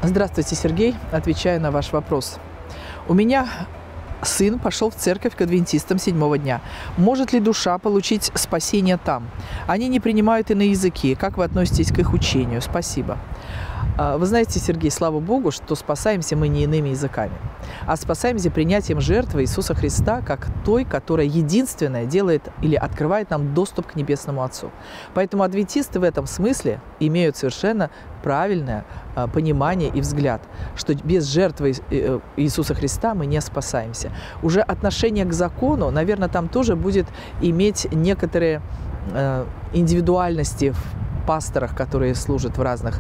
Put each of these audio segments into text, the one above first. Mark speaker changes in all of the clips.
Speaker 1: Здравствуйте, Сергей. Отвечаю на ваш вопрос. У меня сын пошел в церковь к адвентистам 7-го дня. Может ли душа получить спасение там? Они не принимают иные языки. Как вы относитесь к их учению? Спасибо. Вы знаете, Сергей, слава Богу, что спасаемся мы не иными языками, а спасаемся принятием жертвы Иисуса Христа как той, которая единственная делает или открывает нам доступ к Небесному Отцу. Поэтому адвентисты в этом смысле имеют совершенно правильное понимание и взгляд, что без жертвы Иисуса Христа мы не спасаемся. Уже отношение к закону, наверное, там тоже будет иметь некоторые индивидуальности в пасторах, которые служат в разных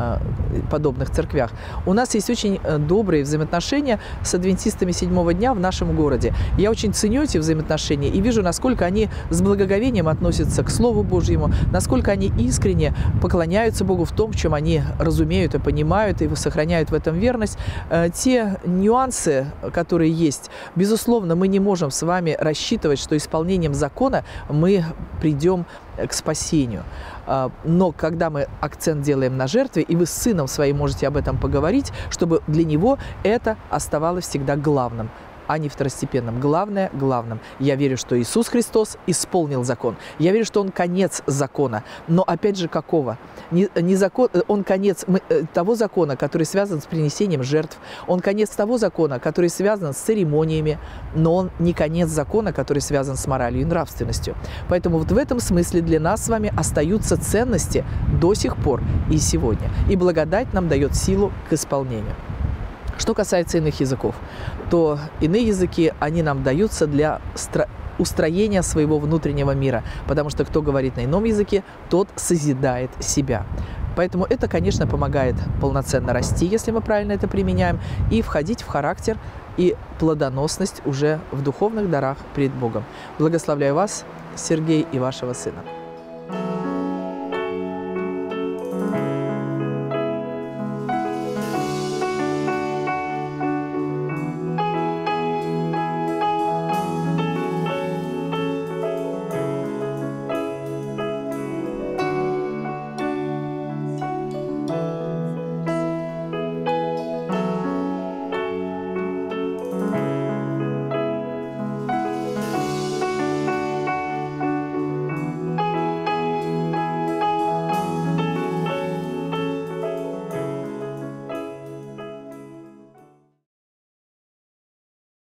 Speaker 1: подобных церквях. У нас есть очень добрые взаимоотношения с адвентистами 7-го дня в нашем городе. Я очень ценю эти взаимоотношения и вижу, насколько они с благоговением относятся к Слову Божьему, насколько они искренне поклоняются Богу в том, в чем они разумеют и понимают, и сохраняют в этом верность. Те нюансы, которые есть, безусловно, мы не можем с вами рассчитывать, что исполнением закона мы придем к спасению. Но когда мы акцент делаем на жертве, и вы с сыном своим можете об этом поговорить, чтобы для него это оставалось всегда главным, а не второстепенным. Главное – главным. Я верю, что Иисус Христос исполнил закон. Я верю, что Он конец закона. Но опять же, какого? Не закон, Он конец того закона, который связан с принесением жертв. Он конец того закона, который связан с церемониями. Но Он не конец закона, который связан с моралью и нравственностью. Поэтому вот в этом смысле для нас с вами остаются ценности до сих пор и сегодня. И благодать нам дает силу к исполнению. Что касается иных языков, то иные языки, они нам даются для устроения своего внутреннего мира, потому что кто говорит на ином языке, тот созидает себя. Поэтому это, конечно, помогает полноценно расти, если мы правильно это применяем, и входить в характер и плодоносность уже в духовных дарах перед Богом. Благословляю вас, Сергей, и вашего сына.